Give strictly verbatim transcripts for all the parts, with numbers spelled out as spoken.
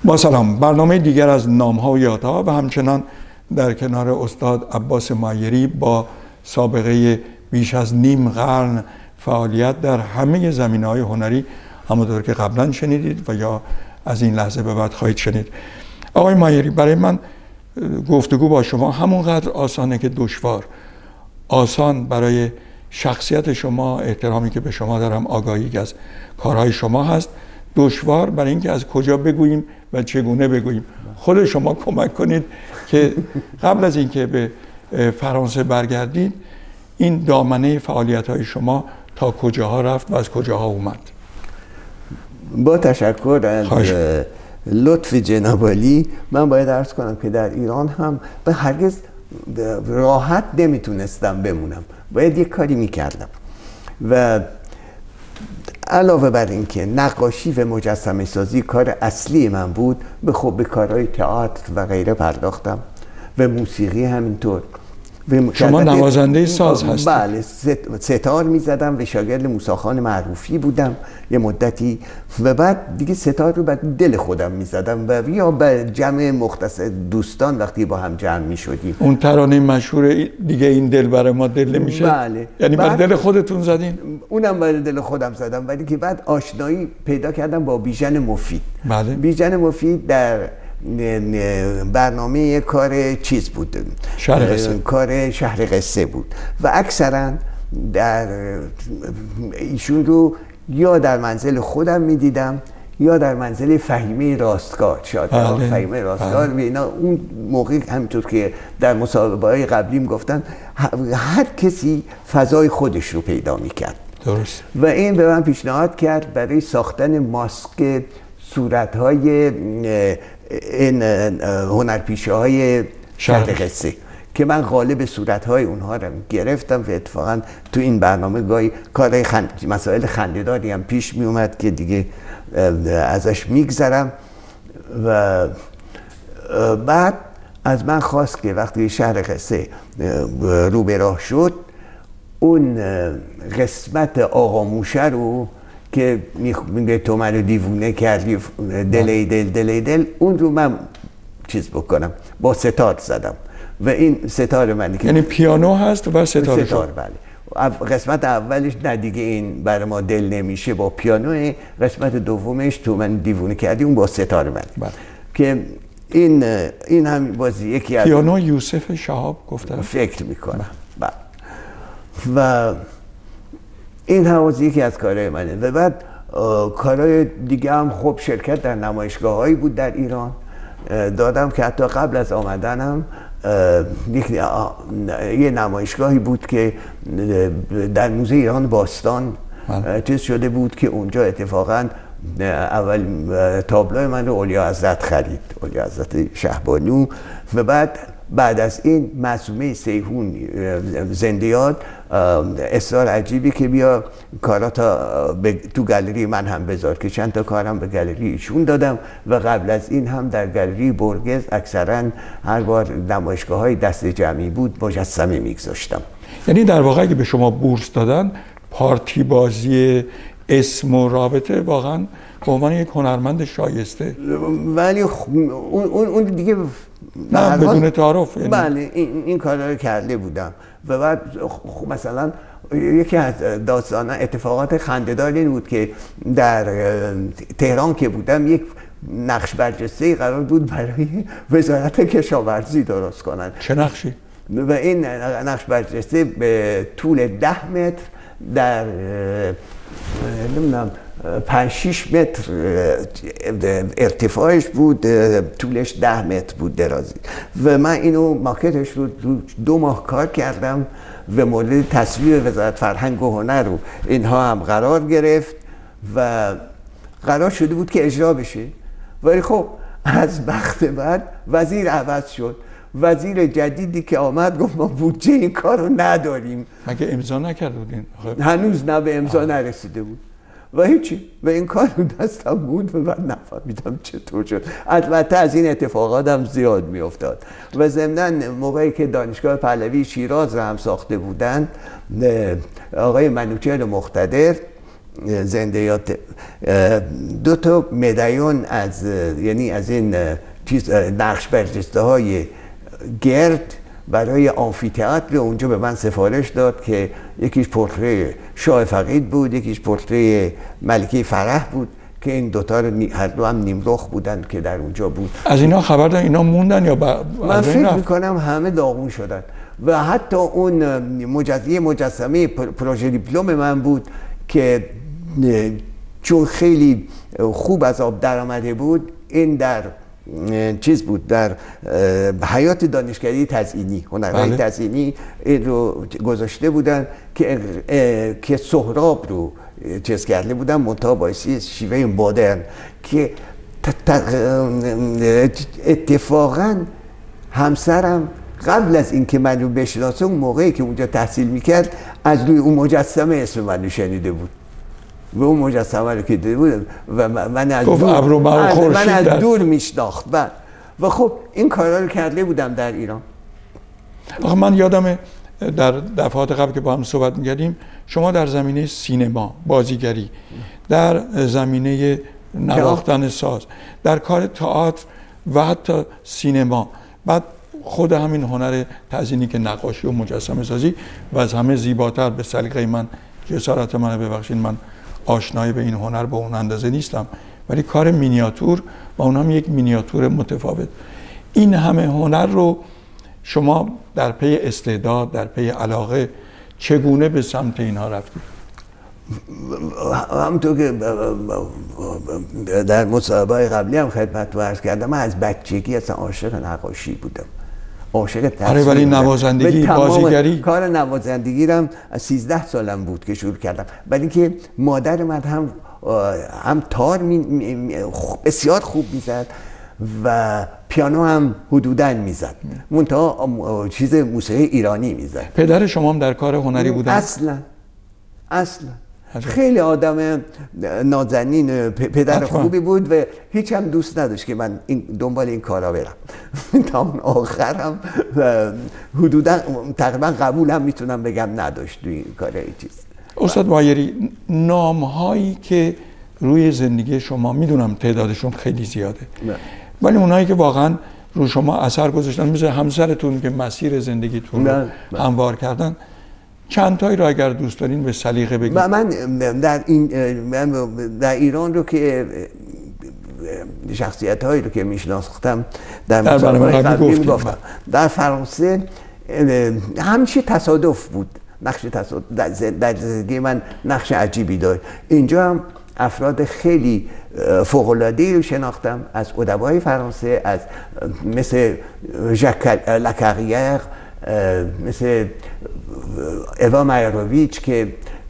با سلام. برنامه دیگر از نام‌ها و یادها و همچنان در کنار استاد عباس مایری با سابقه بیش از نیم قرن فعالیت در همه زمینه‌های هنری، همونطور که قبلا شنیدید و یا از این لحظه به بعد خواهید شنید. آقای مایری، برای من گفتگو با شما همونقدر آسانه که دشوار. آسان برای شخصیت شما، احترامی که به شما دارم، آگاهی از کارهای شما هست. دشوار برای اینکه از کجا بگوییم و چگونه بگوییم. خود شما کمک کنید که قبل از اینکه به فرانسه برگردید این دامنه فعالیت‌های شما تا کجاها رفت و از کجاها اومد؟ با تشکر از لطف جناب عالی، من باید عرض کنم که در ایران هم به هرگز راحت نمیتونستم بمونم، باید یک کاری میکردم و علاوه بر اینکه نقاشی و مجسمه سازی کار اصلی من بود، به خب به کارهای تئاتر و غیره پرداختم و موسیقی همینطور. شما نوازنده ساز هستید؟ بله، ستار میزدم و شاگرد موسیخان معروفی بودم یه مدتی و بعد دیگه ستار رو به دل خودم میزدم و یا به جمع مختصر دوستان وقتی با هم جمع میشدیم. اون ترانه مشهور دیگه این دل برای ما دل نمیشه؟ بله. یعنی بر دل خودتون زدین؟ اونم بر دل خودم زدم، ولی که بعد آشنایی پیدا کردم با بیژن مفید. بله. بیژن مفید در برنامه کار چیز بود، شهر قصه. کار شهر قصه بود و اکثرا در ایشون رو یا در منزل خودم میدیدم یا در منزل فهیمه راستگار. شاید بله. فهیمه راستگار بله. اینا اون موقع همینطور که در مسابقه‌های قبلیم گفتن هر کسی فضای خودش رو پیدا میکرد. درست. و این به من پیشنهاد کرد برای ساختن ماسک صورت‌های این هنرپیشه های شهر قصه که من غالب صورت‌های اونها رو گرفتم و اتفاقا تو این برنامه گاهی کارهای خند... مسائل خنده‌داری هم پیش می اومد که دیگه ازش میگذرم و بعد از من خواست که وقتی شهر قصه رو به راه شد اون قسمت آقا موشه رو که میگه تو منو دیوونه کردی، دل دل دل دل، اون رو من چیز بکنم، با ستار زدم و این ستار من که یعنی پیانو هست و ستار. ستار بله. قسمت اولش نه دیگه این برای ما دل نمیشه با پیانو، قسمت دومش تو من دیوونه کردی اون با ستار من بله. که این این هم بازی یکی از پیانو یوسف شهاب گفتم فکر میکنم بله. و این هم یکی از کارهای منه و بعد کارهای دیگه هم خب شرکت در نمایشگاه هایی بود در ایران دادم که حتی قبل از آمدنم یه نمایشگاهی بود که در موزه ایران باستان چیز شده بود که اونجا اتفاقا اول تابلو من رو اولیا حضرت خرید، اولیا حضرت شهبانو و بعد بعد از این معصومه سیحون زنده یاد اصرار عجیبی که بیا کارا تا تو گالری من هم بذار که چند تا کارم به گالری ایشون دادم و قبل از این هم در گالری برگز اکثرا هر بار نمایشگاه های دست جمعی بود مجسمه میگذاشتم. یعنی در واقع اگه به شما بورس دادن پارتی بازی اسم و رابطه واقعا به عنوان یک هنرمند شایسته، ولی اون, اون دیگه نه بدون تعارف یعنی. بله این, این کارا رو کرده بودم و بعد مثلا یکی از داستانا اتفاقات خنده‌دار این بود که در تهران که بودم یک نقش برجسته قرار بود برای وزارت کشاورزی درست کنن. چه نقشی؟ و این نقش برجسته به طول ده متر در نمیدونم پنج شیش متر ارتفاعش بود، طولش ده متر بود درازی و من اینو ماکتش رو دو ماه کار کردم و مورد تصویر وزارت فرهنگ و هنر رو اینها هم قرار گرفت و قرار شده بود که اجرا بشه، ولی خب از بخت بعد وزیر عوض شد. وزیر جدیدی که آمد گفت ما بودجه این کار رو نداریم. مگه امضا نکرده بودین؟ هنوز نه به امضا نرسیده بود و هیچی و این کار رو دستم بود و من نفهمیدم چطور شد. البته از این اتفاقات هم زیاد می افتاد و ضمناً موقعی که دانشگاه پهلوی شیراز رو هم ساخته بودن آقای منوچهر مقتدر زندیات دو تا مدایون از یعنی از این چیز نقش برجسته های گرد برای آمفی‌تئاتر اونجا به من سفارش داد که یکیش پورتری شاه فقید بود، یکیش پورتری ملکه فرح بود که این دوتا رو هر دو هم نیمرخ بودن که در اونجا بود. از اینا خبر دارن اینا موندن یا با... من فکر میکنم همه داغون شدن و حتی اون مجسمه مجسمه پروژه دیپلم من بود که چون خیلی خوب از آب در آمده بود، این در چیز بود، در حیات دانشکده تزئینی، هنرهای بله. تزئینی این رو گذاشته بودن که که سهراب رو چیز کرده بودن، منتها باعثی شیوه مدرن که اتفاقا همسرم قبل از اینکه من رو بشناسه اون موقعی که اونجا تحصیل میکرد از روی اون مجسمه اسم من رو شنیده بود و اون مجسمه رو که دیده بود و من از دور, من از دور میشناخت و و خب این کارا رو کرده بودم در ایران. آخه من یادمه در دفعات قبل که با هم صحبت می‌کردیم شما در زمینه سینما، بازیگری، در زمینه نواختن ساز، در کار تئاتر و حتی سینما، بعد خود همین هنر تزئینی که نقاشی و مجسمه سازی و از همه زیباتر به سلیقه من، جسارت من ببخشید من آشنایی به این هنر به اون اندازه نیستم، ولی کار مینیاتور و اون هم یک مینیاتور متفاوت. این همه هنر رو شما در پی استعداد، در پی علاقه چگونه به سمت اینها رفتید؟ همونطور که در مصاحبه‌های قبلی هم خدمتتون عرض کردم، من از بچگی اصلا عاشق نقاشی بودم، عاشق تصویر. آره ولی نوازندگی، بازیگری، کار نوازندگی رو از سیزده سالم بود که شروع کردم، ولی اینکه مادر من هم هم تار می بسیار خوب میزد و پیانو هم حدوداً میزد، منتها چیز موسیقی ایرانی میزد. پدر شما هم در کار هنری بودن؟ اصلا اصلا خیلی آدم نازنین، پدر حتما. خوبی بود و هیچ هم دوست نداشت که من این دنبال این کارا برم. تا اون آخر هم حدودا تقریبا قبول هم میتونم بگم نداشت توی این کار این چیز. استاد مایری، نام هایی که روی زندگی شما میدونم تعدادشون خیلی زیاده نه. ولی اونایی که واقعا رو شما اثر گذاشتن، مثل همسرتون که مسیر زندگیتون رو هموار کردن، چند تایی رو اگر دوست دارین به سلیقه بگید. من در این من در ایران رو که شخصیت هایی رو که میشناختم در مصاحبه‌های قبلی میگفتم، در فرانسه همیشه تصادف بود، نقش تصادف در زندگی من نقش عجیبی داشت. اینجا هم افراد خیلی فوق‌العاده‌ای رو شناختم از ادبای فرانسه، از مثل ژاک لاکاریر، مثل اوا مایروویچ که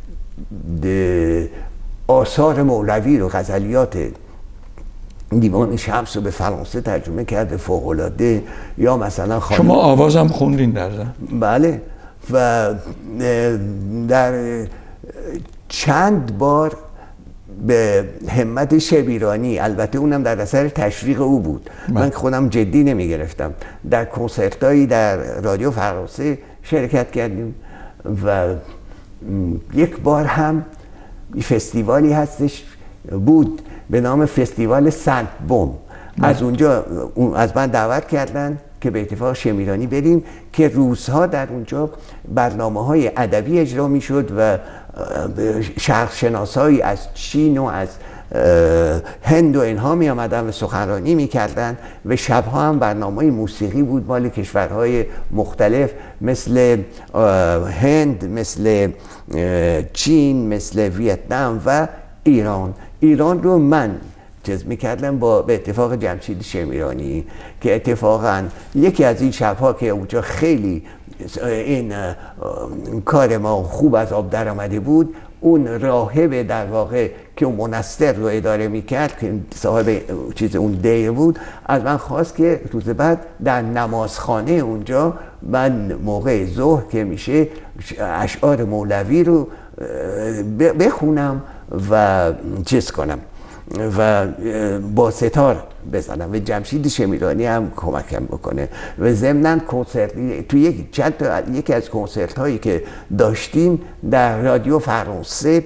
آثار مولوی رو، غزلیات دیوان شمس رو به فرانسه ترجمه کرده، فوق‌العاده. یا مثلا شما آوازم خوندین در زن؟ بله، و در چند بار به همت شبیرانی، البته اونم در اثر تشویق او بود، من خودم جدی نمی گرفتم، در کنسرتایی در رادیو فرانسه شرکت کردیم و یک بار هم فستیوالی هستش بود به نام فستیوال سنت بوم، از اونجا از من دعوت کردن که به اتفاق شمیرانی بریم که روزها در اونجا برنامه‌های ادبی اجرا می‌شد و شرق شناسایی از چین و از هند و اینها می آمدن و سخنرانی می کردن و شبها هم برنامه موسیقی بود مال کشورهای مختلف مثل هند، مثل چین، مثل ویتنام و ایران. ایران رو من چیز میکردم با به اتفاق جمشید شمیرانی که اتفاقا یکی از این شبها که اونجا خیلی این کار ما خوب از آب در آمده بود، اون راهب در واقع که اون منستر رو اداره میکرد که صاحب چیز اون دیر بود، از من خواست که روز بعد در نمازخانه اونجا من موقع ظهر که میشه اشعار مولوی رو بخونم و چیز کنم و با ستار بزنم و جمشید شمیرانی هم کمکم بکنه و ضمناً کنسرت تو یک چند یکی از کنسرت هایی که داشتیم در رادیو فرانسه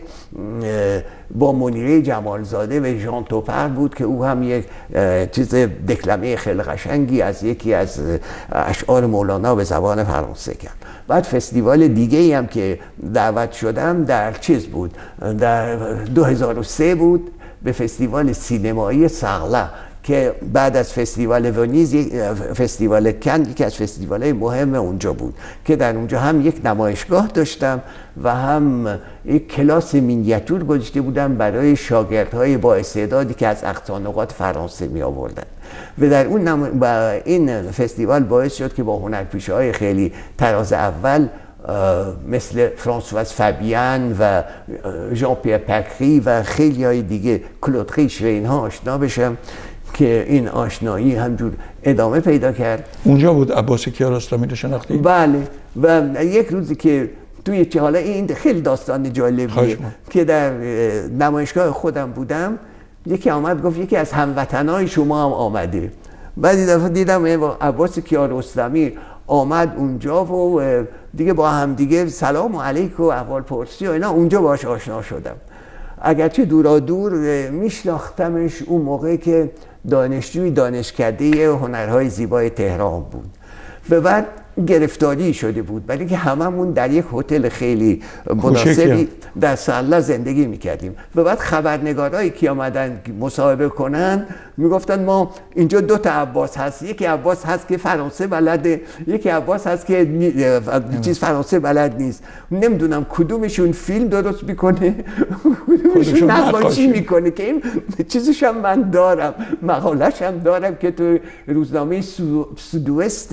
با منیره جمالزاده و ژان توپر بود که او هم یک چیز دکلمه خیلی قشنگی از یکی از اشعار مولانا به زبان فرانسه کرد. بعد فستیوال دیگه ای هم که دعوت شدم در چیز بود، در دو هزار و سه بود، به فستیوال سینمایی سارلا که بعد از فستیوال ونیز فستیوال کن یکی از فستیوال‌های مهم اونجا بود که در اونجا هم یک نمایشگاه داشتم و هم یک کلاس مینیاتور گذاشته بودم برای شاگردهای با استعدادی که از اقصا نقاط فرانسه می آوردن و در اون نم... و این فستیوال باعث شد که با هنرپیشه‌های خیلی طراز اول مثل فرانسواز فابیان و ژان پیر پکری و خیلی های دیگه کلود ریش و اینها آشنا بشم که این آشنایی همجور ادامه پیدا کرد. اونجا بود عباس کیارستمی رو شناختی؟ بله و یک روزی که توی چه حالا این خیلی داستان جالبیه که در نمایشگاه خودم بودم، یکی آمد گفت یکی از هموطنای شما هم آمده. بعد دفعه دیدم عباس کیارستمی آمد اونجا و دیگه با هم دیگه سلام علیک و احوال پرسی و اینا اونجا باش آشنا شدم. اگرچه دورا دور میشناختمش اون موقع که دانشجوی دانشکده هنرهای زیبای تهران بود و بعد گرفتاری شده بود، برای که هممون در یک هتل خیلی مناسبی در سارلا زندگی میکردیم و بعد خبرنگارایی که آمدن مصاحبه کنن میگفتن ما اینجا دو تا عباس هست، یکی عباس هست که فرانسه بلده، یکی عباس هست که چیز فرانسه بلد نیست، نمیدونم کدومشون فیلم درست میکنه کدومشون نقاشی میکنه که این چیزش هم من دارم، مقالش هم دارم که تو روزنامه سودوست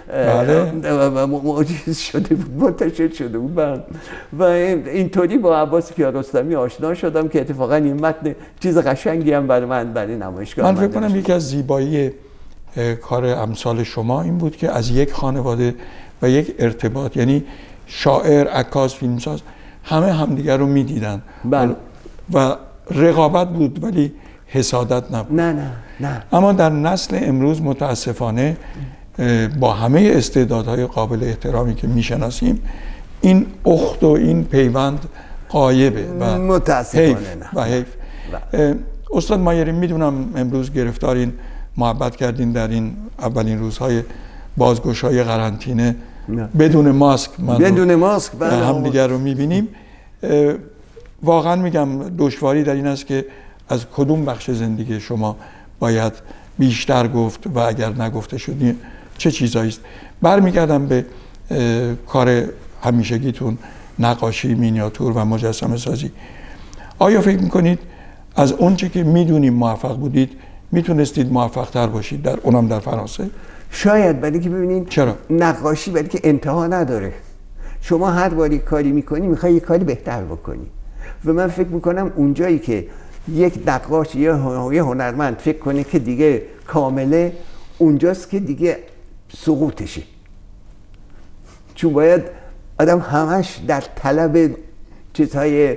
معجز شده بود، منتشر شده بود و اینطوری با عباس کیارستمی آشنا شدم که اتفاقا این متن چیز قشنگی هم برای من برای نمایشگاه من فکر کنم یکی از زیبایی کار امثال شما این بود که از یک خانواده و یک ارتباط، یعنی شاعر، عکاس، فیلمساز همه همدیگر رو میدیدن و رقابت بود ولی حسادت نبود. نه نه نه. اما در نسل امروز متاسفانه با همه استعدادهای قابل احترامی که میشناسیم این اخت و این پیوند غایبه و متاسفانه حیف نه. و حیف. استاد مایری میدونم امروز گرفتارین، محبت کردین در این اولین روزهای بازگشایی قرنطینه نه. بدون ماسک من بدون ماسک هم دیگر رو میبینیم. واقعا میگم دشواری در این است که از کدوم بخش زندگی شما باید بیشتر گفت و اگر نگفته شدی چه چیزایی است. برمیگردم به کار همیشگیتون، نقاشی، مینیاتور و مجسمه سازی. آیا فکر میکنید از اونچه که میدونیم موفق بودید میتونستید موفق تر باشید در اونم در فرانسه؟ شاید، برای که ببینید چرا؟ نقاشی برای که انتها نداره. شما هر باری کاری میکنی میخوای یک کاری بهتر بکنی و من فکر میکنم اونجایی که یک نقاش یا هنرمند فکر کنه که دیگه کامله، اونجاست که دیگه سقوطشه، چون باید آدم همش در طلب چیزهای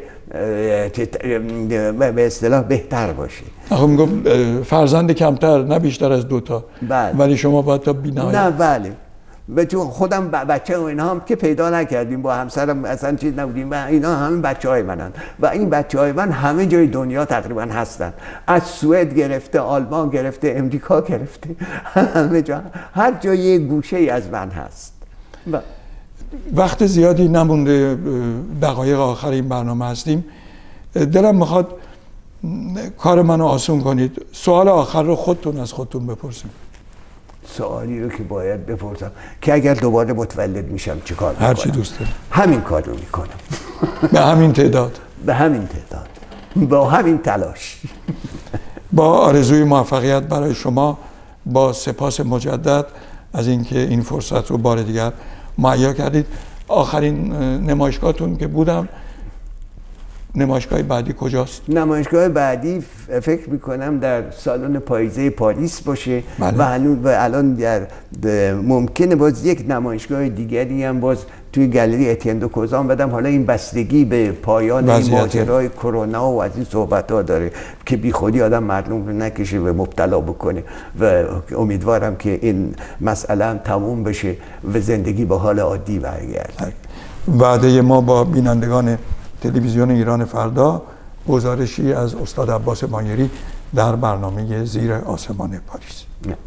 به اصطلاح بهتر باشه. آخه میگم فرزند کمتر نه بیشتر از دوتا، بله. ولی شما باید تا بی‌نهایت. نه بله، و چون خودم بچه و اینا هم که پیدا نکردیم، با همسرم اصلا چیز نبودیم و اینا همه بچه های منن و این بچه های من همه جای دنیا تقریبا هستن، از سوئد گرفته، آلمان گرفته، امریکا گرفته، همه جا، هر جای یک گوشه ای از من هست. و وقت زیادی نمونده، دقایق آخر این برنامه هستیم. دلم میخواد کار منو آسون کنید، سوال آخر رو خودتون از خودتون بپرسیم. سوالی رو که باید بپرسم که اگر دوباره متولد میشم چه کار میکنم؟ هر چی دوست دارید. همین کار رو میکنم. به همین تعداد. به همین تعداد. با همین تلاش. با آرزوی موفقیت برای شما، با سپاس مجدد از اینکه این فرصت رو بار دیگر مهیا کردید. آخرین نمایشگاهتون که بودم نمایشگاه بعدی کجاست؟ نمایشگاه بعدی فکر میکنم در سالن پاییزه پاریس باشه. بله. و هنوز و الان در ممکنه باز یک نمایشگاه دیگری هم باز توی گالری اتین دو کوزان بدم. حالا این بستگی به پایان این ماجرای کرونا و از این صحبت ها داره که بی خودی آدم مردم رو نکشه و مبتلا بکنه و امیدوارم که این مسئله هم تموم بشه و زندگی به حال عادی برگرده. وعده ما با بینندگان تلویزیون ایران فردا گزارشی از استاد عباس مایری در برنامه زیر آسمان پاریس.